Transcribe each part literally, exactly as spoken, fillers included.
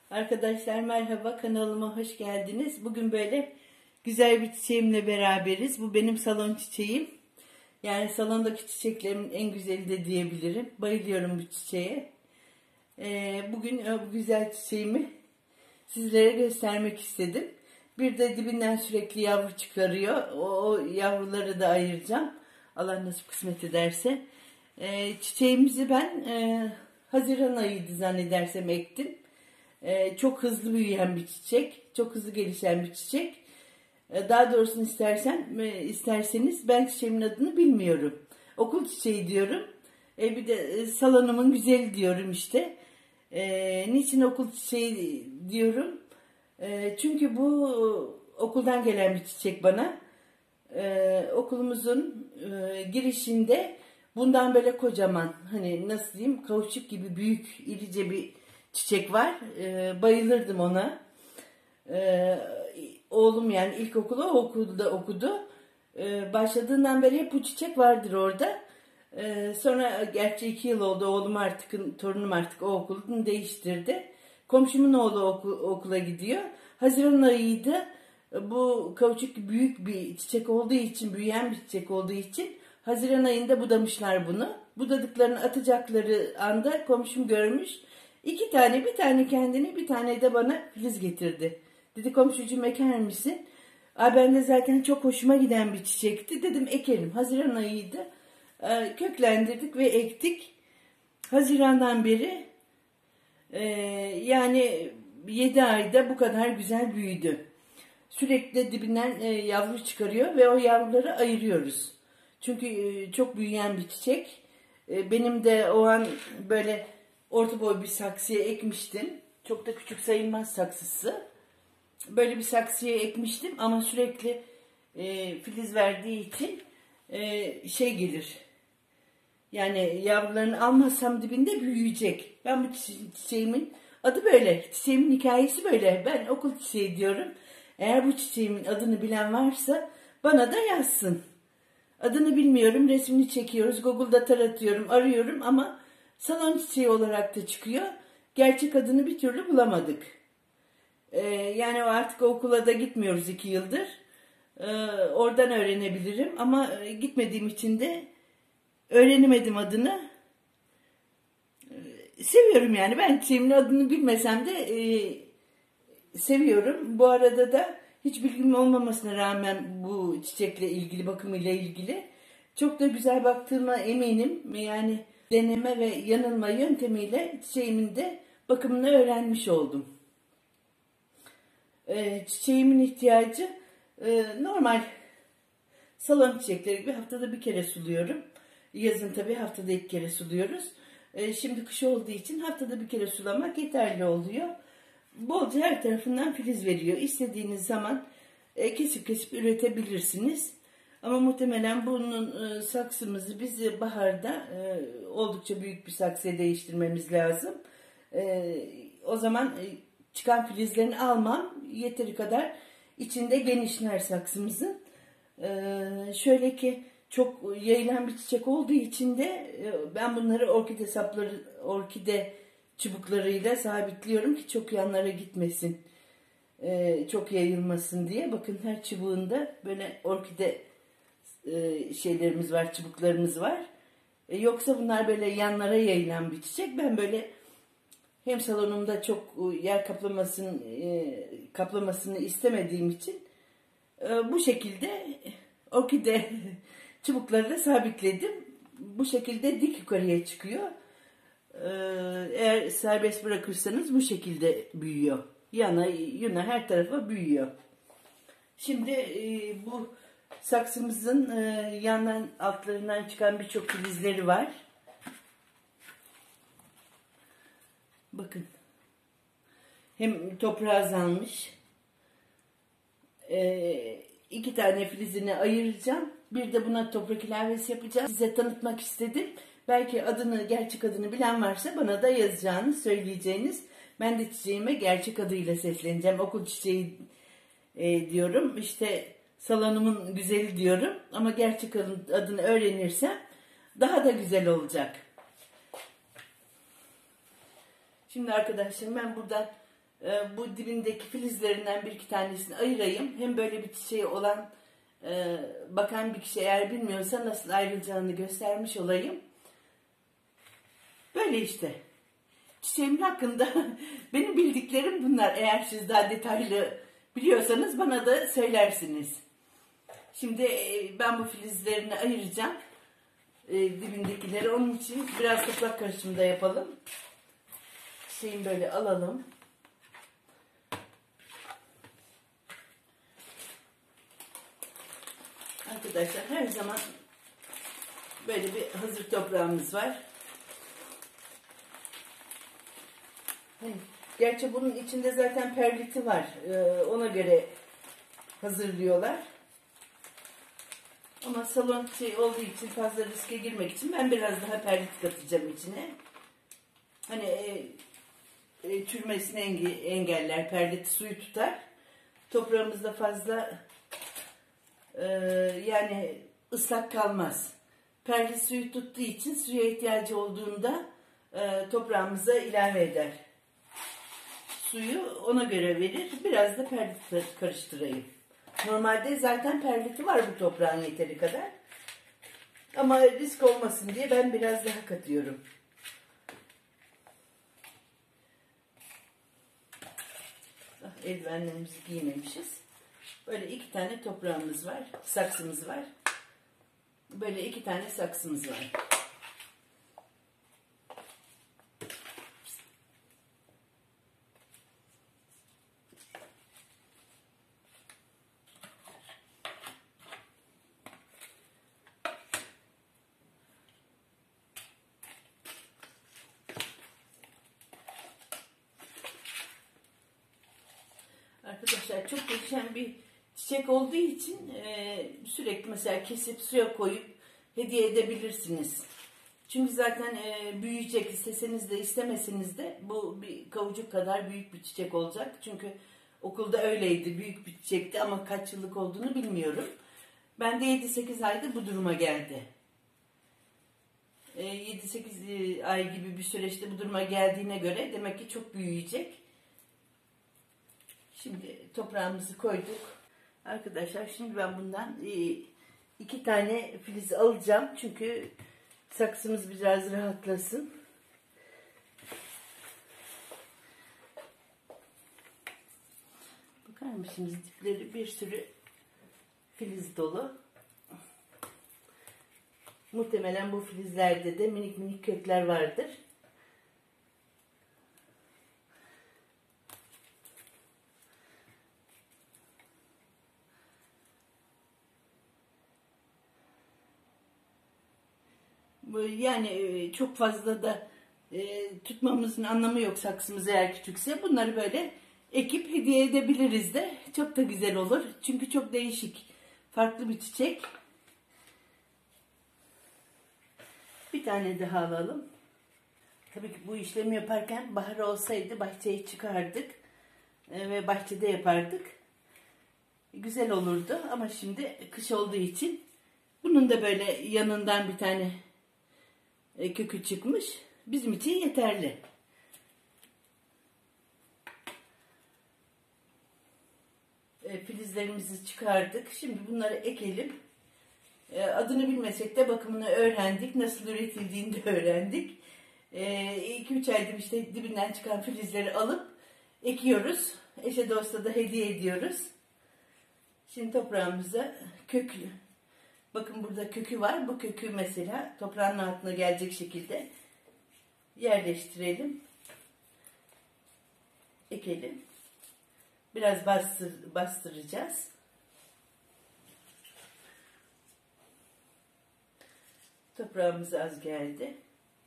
Arkadaşlar merhaba, kanalıma hoş geldiniz. Bugün böyle güzel bir çiçeğimle beraberiz. Bu benim salon çiçeğim. Yani salondaki çiçeklerimin en güzeli de diyebilirim. Bayılıyorum bu çiçeğe. Ee, bugün bu güzel çiçeğimi sizlere göstermek istedim. Bir de dibinden sürekli yavru çıkarıyor. O, o yavruları da ayıracağım. Allah nasip kısmet ederse. Ee, çiçeğimizi ben e, Haziran ayıydı zannedersem ektim. Ee, çok hızlı büyüyen bir çiçek, çok hızlı gelişen bir çiçek. Ee, daha doğrusunu istersen, e, isterseniz ben çiçeğimin adını bilmiyorum. Okul çiçeği diyorum. E, bir de e, salonumun güzeli diyorum işte. E, niçin okul çiçeği diyorum? E, çünkü bu okuldan gelen bir çiçek bana. E, okulumuzun e, girişinde bundan böyle kocaman, hani nasıl diyeyim, kauçuk gibi büyük, irice bir çiçek var. E, bayılırdım ona. E, oğlum yani ilkokulu o okulda okudu. E, başladığından beri hep bu çiçek vardır orada. E, sonra gerçi iki yıl oldu, oğlum artık, torunum artık o okulunu değiştirdi. Komşumun oğlu oku, okula gidiyor. Haziran ayıydı. Bu kauçuk büyük bir çiçek olduğu için, büyüyen bir çiçek olduğu için Haziran ayında budamışlar bunu. Budadıklarını atacakları anda komşum görmüş. İki tane, bir tane kendine, bir tane de bana filiz getirdi. Dedi komşucuğum eker misin? Aa, ben de zaten çok hoşuma giden bir çiçekti. Dedim ekerim. Haziran ayıydı. Ee, köklendirdik ve ektik. Haziran'dan beri e, yani yedi ayda bu kadar güzel büyüdü. Sürekli dibinden e, yavru çıkarıyor ve o yavruları ayırıyoruz. Çünkü e, çok büyüyen bir çiçek. E, benim de o an böyle orta boy bir saksıya ekmiştim. Çok da küçük sayılmaz saksısı. Böyle bir saksıya ekmiştim ama sürekli e, filiz verdiği için e, şey gelir. Yani yavrularını almazsam dibinde büyüyecek. Ben bu çiçeğimin adı böyle. Çiçeğimin hikayesi böyle. Ben okul çiçeği diyorum. Eğer bu çiçeğimin adını bilen varsa bana da yazsın. Adını bilmiyorum. Resmini çekiyoruz. Google'da taratıyorum, arıyorum ama salon çiçeği olarak da çıkıyor. Gerçek adını bir türlü bulamadık. Ee, yani artık okula da gitmiyoruz iki yıldır. Ee, oradan öğrenebilirim ama gitmediğim için de öğrenemedim adını. Ee, seviyorum yani. Ben çiçeğimin adını bilmesem de e, seviyorum. Bu arada da hiç bilgim olmamasına rağmen bu çiçekle ilgili, bakımıyla ilgili çok da güzel baktığıma eminim. Yani deneme ve yanılma yöntemiyle çiçeğimin de bakımını öğrenmiş oldum. Ee, çiçeğimin ihtiyacı e, normal salon çiçekleri gibi haftada bir kere suluyorum. Yazın tabii haftada iki kere suluyoruz. Ee, şimdi kış olduğu için haftada bir kere sulamak yeterli oluyor. Bolca her tarafından filiz veriyor. İstediğiniz zaman e, kesip kesip üretebilirsiniz. Ama muhtemelen bunun e, saksımızı biz baharda e, oldukça büyük bir saksıya değiştirmemiz lazım. E, o zaman e, çıkan filizlerini almam. Yeteri kadar içinde genişler saksımızın. E, şöyle ki çok yayılan bir çiçek olduğu için de e, ben bunları orkide sapları, orkide çubuklarıyla sabitliyorum ki çok yanlara gitmesin. Ee, çok yayılmasın diye. Bakın her çubuğunda böyle orkide e, şeylerimiz var, çubuklarımız var. E, yoksa bunlar böyle yanlara yayılan bir çiçek. Ben böyle hem salonumda çok yer kaplamasını, e, kaplamasını istemediğim için e, bu şekilde orkide çubuklarıyla sabitledim. Bu şekilde dik yukarıya çıkıyor. Eğer serbest bırakırsanız bu şekilde büyüyor. Yana, yana her tarafa büyüyor. Şimdi e, bu saksımızın e, yandan altlarından çıkan birçok filizleri var. Bakın. Hem toprağa azalmış. E, iki tane filizini ayıracağım. Bir de buna toprak ilavesi yapacağım. Size tanıtmak istedim. Belki adını, gerçek adını bilen varsa bana da yazacağını, söyleyeceğiniz. Ben de çiçeğime gerçek adıyla sesleneceğim. Okul çiçeği e, diyorum. İşte salonumun güzeli diyorum. Ama gerçek adını öğrenirsem daha da güzel olacak. Şimdi arkadaşlar ben buradan e, bu dibindeki filizlerinden bir iki tanesini ayırayım. Hem böyle bir çiçeği olan e, bakan bir kişi eğer bilmiyorsa nasıl ayrılacağını göstermiş olayım. Böyle işte. Çiçeğim hakkında benim bildiklerim bunlar. Eğer siz daha detaylı biliyorsanız bana da söylersiniz. Şimdi e, ben bu filizlerini ayıracağım. E, dibindekileri. Onun için biraz toprak karışımı da yapalım. Çiçeğimi böyle alalım. Arkadaşlar her zaman böyle bir hazır toprağımız var. Gerçi bunun içinde zaten perliti var. Ee, ona göre hazırlıyorlar. Ama salon şey olduğu için fazla riske girmek için ben biraz daha perlit katacağım içine. Hani e, e, çürümesini engeller, perlit suyu tutar. Toprağımızda fazla e, yani ıslak kalmaz. Perlit suyu tuttuğu için suya ihtiyacı olduğunda e, toprağımıza ilave eder. Suyu ona göre verir. Biraz da perlit karıştırayım. Normalde zaten perliti var bu toprağın yeteri kadar. Ama risk olmasın diye ben biraz daha katıyorum. Ah, eldivenlerimizi giymemişiz. Böyle iki tane toprağımız var. Saksımız var. Böyle iki tane saksımız var. Arkadaşlar çok değişen bir çiçek olduğu için e, sürekli mesela kesip suya koyup hediye edebilirsiniz. Çünkü zaten e, büyüyecek, isteseniz de istemeseniz de bu bir kavucuk kadar büyük bir çiçek olacak. Çünkü okulda öyleydi, büyük bir çiçekti ama kaç yıllık olduğunu bilmiyorum. Ben de yedi sekiz ayda bu duruma geldi. E, yedi sekiz ay gibi bir süreçte bu duruma geldiğine göre demek ki çok büyüyecek. Şimdi toprağımızı koyduk. Arkadaşlar şimdi ben bundan iki tane filiz alacağım. Çünkü saksımız biraz rahatlasın. Bakar mısınız? Dipleri bir sürü filiz dolu. Muhtemelen bu filizlerde de minik minik kökler vardır. Yani çok fazla da e, tutmamızın anlamı yok saksımız eğer küçükse. Bunları böyle ekip hediye edebiliriz de. Çok da güzel olur. Çünkü çok değişik. Farklı bir çiçek. Bir tane daha alalım. Tabii ki bu işlemi yaparken bahar olsaydı bahçeye çıkardık. E, ve bahçede yapardık. Güzel olurdu. Ama şimdi kış olduğu için bunun da böyle yanından bir tane kökü çıkmış. Bizim için yeterli. E, filizlerimizi çıkardık. Şimdi bunları ekelim. E, adını bilmesek de bakımını öğrendik. Nasıl üretildiğini de öğrendik. iki üç aydır işte dibinden çıkan filizleri alıp ekiyoruz. Eşe dosta da hediye ediyoruz. Şimdi toprağımıza köklü. Bakın burada kökü var. Bu kökü mesela toprağın altına gelecek şekilde yerleştirelim. Ekelim. Biraz bastır, bastıracağız. Toprağımız az geldi.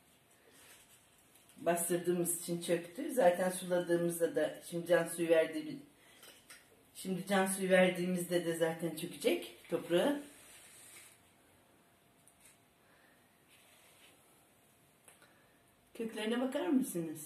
Bastırdığımız için çöktü. Zaten suladığımızda da şimdi can suyu verdiğimiz şimdi can suyu verdiğimizde de zaten çökecek toprağı. Köklerine bakar mısınız?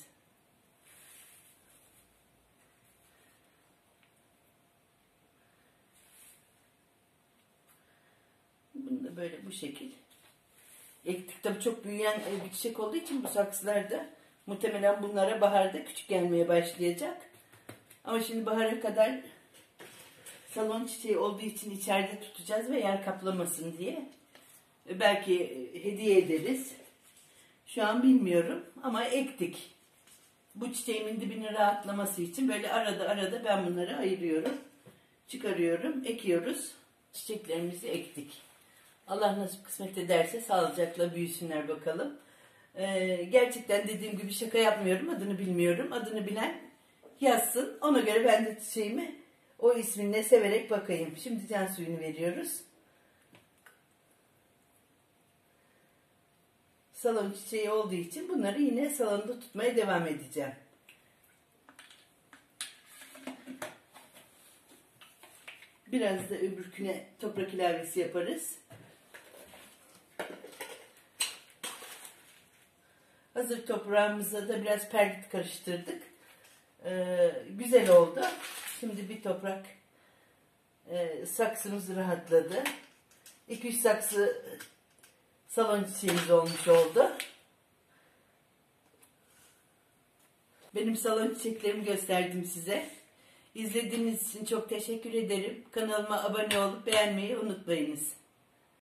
Bunu da böyle bu şekil. Ektik tabii çok büyüyen bir çiçek olduğu için bu saksılarda muhtemelen bunlara baharda küçük gelmeye başlayacak. Ama şimdi bahara kadar salon çiçeği olduğu için içeride tutacağız ve yer kaplamasın diye. Belki hediye ederiz. Şu an bilmiyorum ama ektik. Bu çiçeğimin dibini rahatlaması için böyle arada arada ben bunları ayırıyorum. Çıkarıyorum, ekiyoruz. Çiçeklerimizi ektik. Allah nasip kısmet ederse sağlıcakla büyüsünler bakalım. Ee, gerçekten dediğim gibi şaka yapmıyorum. Adını bilmiyorum. Adını bilen yazsın. Ona göre ben de çiçeğimi o isminle severek bakayım. Şimdi can suyunu veriyoruz. Salon çiçeği olduğu için bunları yine salonda tutmaya devam edeceğim. Biraz da öbürküne toprak ilavesi yaparız. Hazır toprağımıza da biraz perlit karıştırdık. Ee, güzel oldu. Şimdi bir toprak e, saksımız rahatladı. iki üç saksı salon çiçeğimiz olmuş oldu. Benim salon çiçeklerimi gösterdim size. İzlediğiniz için çok teşekkür ederim. Kanalıma abone olup beğenmeyi unutmayınız.